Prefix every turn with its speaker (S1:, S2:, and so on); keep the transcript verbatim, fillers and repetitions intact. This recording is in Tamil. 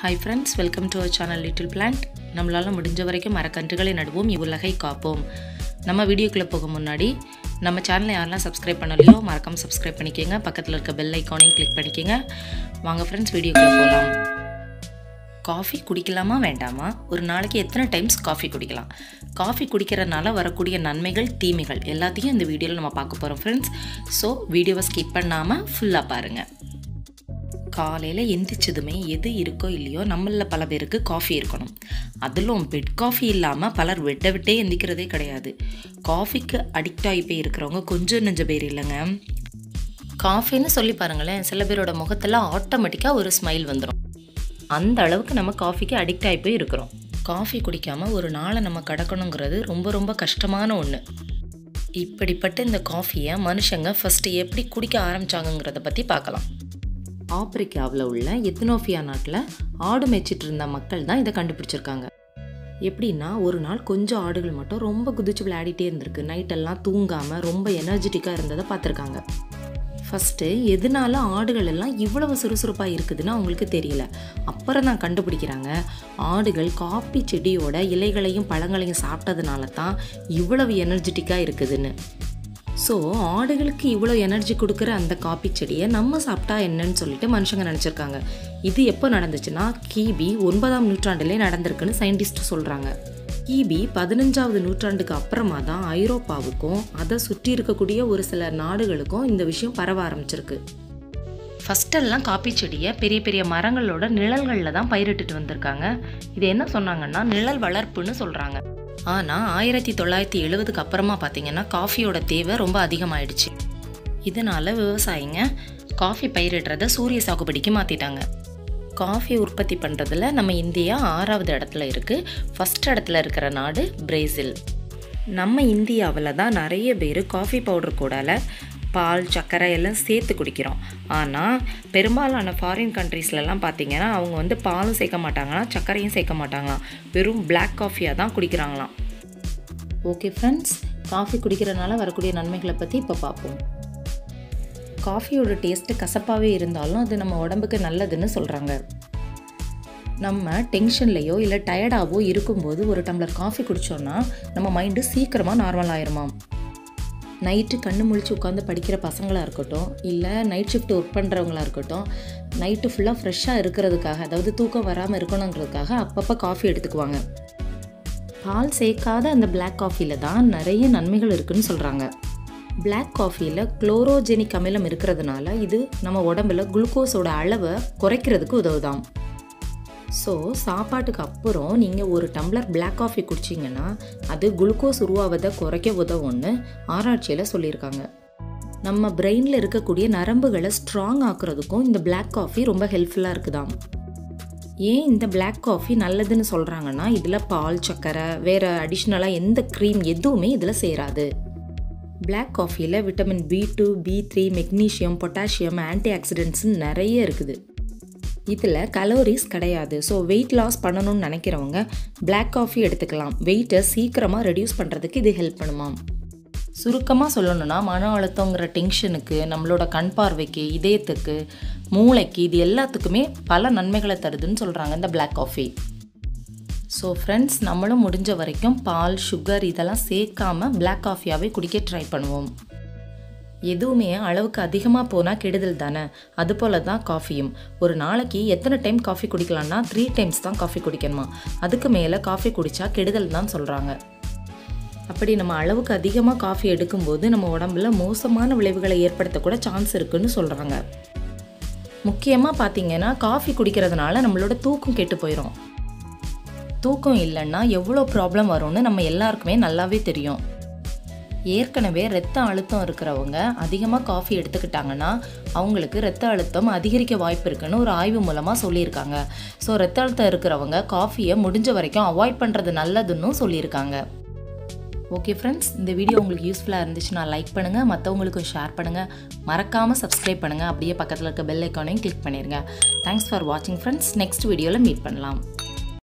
S1: Hi friends, welcome to our channel Little Plant. நம்மளால முடிஞ்ச வரைக்கும் மரக்கன்றுகளை நடுவோம், இவ்வுலகை காப்போம். நம்ம வீடியோக்குள்ள போக முன்னாடி நம்ம சேனலை யாரெல்லாம் சப்ஸ்கிரைப் பண்ணலையோ மறக்காம சப்ஸ்கிரைப் பண்ணிக்கங்க. பக்கத்துல இருக்க பெல் ஐகானையும் கிளிக் பண்ணிக்கங்க. வாங்க फ्रेंड्स வீடியோக்குள்ள போலாம். காஃபி குடிக்கலாமா வேண்டாமா? ஒரு நாளைக்கு எத்தனை டைம்ஸ் காஃபி குடிக்கலாம்? காஃபி குடிக்கிறதுனால வரக்கூடிய நன்மைகள், தீமைகள் எல்லாத்தையும் இந்த வீடியோல நம்ம பார்க்க போறோம் फ्रेंड्स. சோ வீடியோவை ஸ்கிப் பண்ணாம ஃபுல்லா பாருங்க. காலையில் எந்திரிச்சதுமே எது இருக்கோ இல்லையோ நம்மள பல பேருக்கு காஃபி இருக்கணும். அதிலும் பெட் காஃபி இல்லாமல் பலர் விட்ட விட்டே எந்திக்கிறதே கிடையாது. காஃபிக்கு அடிக்ட் ஆகி போய் இருக்கிறவங்க கொஞ்சம் நெஞ்ச பேர் இல்லைங்க. காஃபின்னு சொல்லி பாருங்களேன், சில பேரோட முகத்தில் ஆட்டோமேட்டிக்காக ஒரு ஸ்மைல் வந்துடும். அந்த அளவுக்கு நம்ம காஃபிக்கு அடிக்ட் ஆகி போய் இருக்கிறோம். காஃபி குடிக்காமல் ஒரு நாளை நம்ம கடக்கணுங்கிறது ரொம்ப ரொம்ப கஷ்டமான ஒன்று. இப்படிப்பட்ட இந்த காஃபியை மனுஷங்க ஃபஸ்ட்டு எப்படி குடிக்க ஆரம்பித்தாங்கங்கிறத பற்றி பார்க்கலாம். ஆப்பிரிக்காவில் உள்ள எத்தினோப்பியா நாட்டில் ஆடு மேய்ச்சிட்டு இருந்த மக்கள் தான் இதை கண்டுபிடிச்சிருக்காங்க. எப்படின்னா, ஒரு நாள் கொஞ்சம் ஆடுகள் மட்டும் ரொம்ப குதிச்சு விளையாடிட்டே இருந்திருக்கு. நைட்டெல்லாம் தூங்காமல் ரொம்ப எனர்ஜெட்டிக்காக இருந்ததை பார்த்துருக்காங்க. ஃபஸ்ட்டு எதனால ஆடுகள் எல்லாம் இவ்வளவு சுறுசுறுப்பாக இருக்குதுன்னு அவங்களுக்கு தெரியல. அப்புறம் தான் கண்டுபிடிக்கிறாங்க, ஆடுகள் காப்பி செடியோட இலைகளையும் பழங்களையும் சாப்பிட்டதுனால தான் இவ்வளவு எனர்ஜெட்டிக்காக இருக்குதுன்னு. ஸோ ஆடுகளுக்கு இவ்வளோ எனர்ஜி கொடுக்குற அந்த காப்பி செடியை நம்ம சாப்பிட்டா என்னன்னு சொல்லிட்டு மனுஷங்க நினச்சிருக்காங்க. இது எப்போ நடந்துச்சுன்னா கிபி ஒன்பதாம் நூற்றாண்டிலே நடந்திருக்குன்னு சயின்டிஸ்ட் சொல்கிறாங்க. கிபி பதினஞ்சாவது நூற்றாண்டுக்கு அப்புறமா தான் ஐரோப்பாவுக்கும் அதை சுற்றி இருக்கக்கூடிய ஒரு சில நாடுகளுக்கும் இந்த விஷயம் பரவ ஆரம்பிச்சிருக்கு. ஃபஸ்ட்டெல்லாம் காப்பி செடியை பெரிய பெரிய மரங்களோட நிழல்களில் தான் பயிரிட்டுட்டு வந்திருக்காங்க. இது என்ன சொன்னாங்கன்னா நிழல் வளர்ப்புன்னு சொல்கிறாங்க. ஆனால் ஆயிரத்தி தொள்ளாயிரத்தி எழுபதுக்கு அப்புறமா பார்த்தீங்கன்னா காஃபியோட தேவை ரொம்ப அதிகமாகிடுச்சு. இதனால் விவசாயிங்க காஃபி பயிரிடுறத சூரிய சாகுபடிக்கு மாற்றிட்டாங்க. காஃபி உற்பத்தி பண்ணுறதுல நம்ம இந்தியா ஆறாவது இடத்துல இருக்குது. ஃபஸ்ட் இடத்துல இருக்கிற நாடு பிரேசில். நம்ம இந்தியாவில் தான் நிறைய பேர் காஃபி பவுடர் கூடால பால், சர்க்கரை எல்லாம் சேர்த்து குடிக்கிறோம். ஆனால் பெரும்பாலான ஃபாரின் கண்ட்ரீஸ்லலாம் பார்த்திங்கன்னா அவங்க வந்து பாலும் சேர்க்க மாட்டாங்களாம், சர்க்கரையும் சேர்க்க மாட்டாங்களாம். வெறும் பிளாக் காஃபியாக தான் குடிக்கிறாங்களாம். ஓகே ஃப்ரெண்ட்ஸ், காஃபி குடிக்கிறதுனால வரக்கூடிய நன்மைகளை பற்றி இப்போ பார்ப்போம். காஃபியோட டேஸ்ட்டு கசப்பாகவே இருந்தாலும் அது நம்ம உடம்புக்கு நல்லதுன்னு சொல்கிறாங்க. நம்ம டென்ஷன்லேயோ இல்லை டயர்டாகவோ இருக்கும்போது ஒரு டம்ளர் காஃபி குடித்தோன்னா நம்ம மைண்டு சீக்கிரமாக நார்மல் ஆயிருமாம். நைட்டு கண்ணு முழிச்சு உட்காந்து படிக்கிற பசங்களாக இருக்கட்டும், இல்லை நைட் ஷிஃப்ட் ஒர்க் பண்ணுறவங்களா இருக்கட்டும், நைட்டு ஃபுல்லாக ஃப்ரெஷ்ஷாக இருக்கிறதுக்காக, அதாவது தூக்கம் வராமல் இருக்கணுங்கிறதுக்காக அப்பப்போ காஃபி எடுத்துக்குவாங்க. பால் சேர்க்காத அந்த பிளாக் காஃபியில் தான் நிறைய நன்மைகள் இருக்குதுன்னு சொல்கிறாங்க. பிளாக் காஃபியில் குளோரோஜெனிக் அமிலம் இருக்கிறதுனால இது நம்ம உடம்புல குளுக்கோஸோட அளவை குறைக்கிறதுக்கு உதவுதாம். ஸோ சாப்பாட்டுக்கு அப்புறம் நீங்கள் ஒரு டம்ளர் பிளாக் காஃபி குடிச்சிங்கன்னா அது குளுக்கோஸ் உருவாவதை குறைக்க உதவும்னு ஆராய்ச்சியில் சொல்லியிருக்காங்க. நம்ம பிரெயினில் இருக்கக்கூடிய நரம்புகளை ஸ்ட்ராங் ஆக்குறதுக்கும் இந்த பிளாக் காஃபி ரொம்ப ஹெல்ப்ஃபுல்லாக இருக்குதாம். ஏன் இந்த பிளாக் காஃபி நல்லதுன்னு சொல்கிறாங்கன்னா, இதில் பால், சர்க்கரை, வேறு அடிஷ்னலாக எந்த க்ரீம் எதுவுமே இதில் சேராது. பிளாக் காஃபியில் vitamin B two, B three, magnesium, potassium, ஆன்டி ஆக்சிடென்ட்ஸ்ன்னு நிறைய இருக்குது. இதில் கலோரிஸ் கிடையாது. ஸோ வெயிட் லாஸ் பண்ணணும்னு நினைக்கிறவங்க பிளாக் காஃபி எடுத்துக்கலாம். வெயிட்டை சீக்கிரமாக ரெடியூஸ் பண்ணுறதுக்கு இது ஹெல்ப் பண்ணுமாம். சுருக்கமாக சொல்லணும்னா, மன அழுத்தங்கிற டென்ஷனுக்கு, நம்மளோட கண் பார்வைக்கு, இதயத்துக்கு, மூளைக்கு, இது எல்லாத்துக்குமே பல நன்மைகளை தருதுன்னு சொல்கிறாங்க இந்த பிளாக் காஃபி. ஸோ ஃப்ரெண்ட்ஸ், நம்மளும் முடிஞ்ச வரைக்கும் பால், சுகர் இதெல்லாம் சேர்க்காம பிளாக் காஃபியாகவே குடிக்க ட்ரை பண்ணுவோம். எதுவுமே அளவுக்கு அதிகமாக போனால் கெடுதல் தானே, அதுபோல் தான் காஃபியும். ஒரு நாளைக்கு எத்தனை டைம் காஃபி குடிக்கலாம்னா த்ரீ டைம்ஸ் தான் காஃபி குடிக்கணுமா. அதுக்கு மேலே காஃபி குடித்தா கெடுதல் தான் சொல்கிறாங்க. அப்படி நம்ம அளவுக்கு அதிகமாக காஃபி எடுக்கும்போது நம்ம உடம்புல மோசமான விளைவுகளை ஏற்படுத்தக்கூட சான்ஸ் இருக்குன்னு சொல்கிறாங்க. முக்கியமாக பார்த்திங்கன்னா காஃபி குடிக்கிறதுனால நம்மளோட தூக்கம் கெட்டு போயிடும். தூக்கம் இல்லைன்னா எவ்வளோ ப்ராப்ளம் வரும்னு நம்ம எல்லாருக்குமே நல்லாவே தெரியும். ஏற்கனவே இரத்த அழுத்தம் இருக்கிறவங்க அதிகமாக காஃபி எடுத்துக்கிட்டாங்கன்னா அவங்களுக்கு இரத்த அழுத்தம் அதிகரிக்க வாய்ப்பு இருக்குன்னு ஒரு ஆய்வு மூலமாக சொல்லியிருக்காங்க. ஸோ இரத்த அழுத்தம் இருக்கிறவங்க காஃபியை முடிஞ்ச வரைக்கும் அவாய்ட் பண்ணுறது நல்லதுன்னு சொல்லியிருக்காங்க. ஓகே ஃப்ரெண்ட்ஸ், இந்த வீடியோ உங்களுக்கு யூஸ்ஃபுல்லாக இருந்துச்சுன்னா லைக் பண்ணுங்கள், மற்றவங்களுக்கும் ஷேர் பண்ணுங்கள், மறக்காமல் சப்ஸ்கிரைப் பண்ணுங்கள், அப்படியே பக்கத்தில் இருக்க பெல் ஐக்கானையும் கிளிக் பண்ணிடுங்க. தேங்க்ஸ் ஃபார் வாட்சிங் ஃப்ரெண்ட்ஸ். நெக்ஸ்ட் வீடியோவில் மீட் பண்ணலாம்.